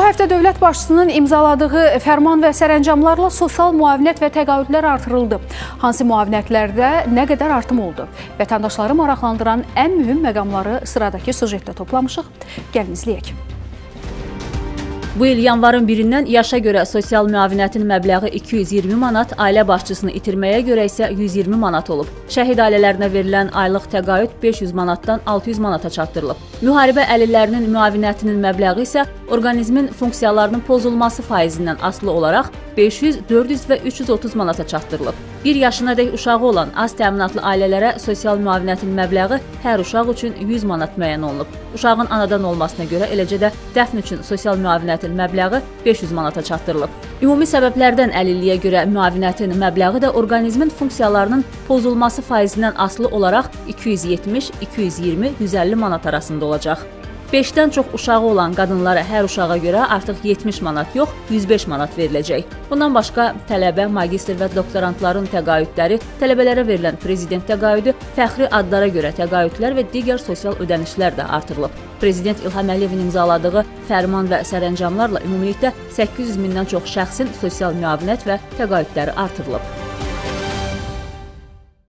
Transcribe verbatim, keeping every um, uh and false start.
həftə dövlət başçısının imzaladığı fərman və sərəncamlarla sosial müavinət və təqaüdlər artırıldı. Hansı müavinətlərdə nə qədər artım oldu? Vətəndaşları maraqlandıran ən mühüm məqamları sıradakı sujetdə toplamışıq. Gəlin izləyək. Bu il yanvarın birindən yaşa görə sosial müavinətin məbləği iki yüz iyirmi manat, ailə başçısını itirməyə görə isə yüz iyirmi manat olub. Şəhid ailələrinə verilən aylıq təqaüd beş yüz manatdan altı yüz manata çatdırılıb. Müharibə əlillərinin müavinətinin məbləği isə orqanizmin funksiyalarının pozulması faizindən asılı olaraq beş yüz, dörd yüz və üç yüz otuz manata çatdırılıb. Bir yaşınadək uşağı olan az təminatlı ailələrə sosial müavinətin məbləği hər uşaq üçün yüz manat müəyyən olunub. Uşağın anadan olmasına görə, eləcə də dəfn üçün sosial müavinətin məbləği beş yüz manata çatdırılıb. Ümumi səbəblərdən əlilliyə görə müavinətin məbləği də orqanizmin funksiyalarının pozulması faizindən asılı olaraq iki yüz yetmiş, iki yüz iyirmi, yüz əlli manat arasında olacaq. beşdən çox uşağı olan qadınlara hər uşağa görə artıq yetmiş manat yox, yüz beş manat veriləcək. Bundan başqa tələbə, magistr və doktorantların təqaüdləri, tələbələrə verilən prezident təqaüdü, fəxri adlara görə təqaüdlər və digər sosial ödənişlər də artırılıb. Prezident İlham Əliyevin imzaladığı fərman və sərəncamlarla ümumilikdə səkkiz yüz mindən çox şəxsin sosial müavinət və təqaüdləri artırılıb.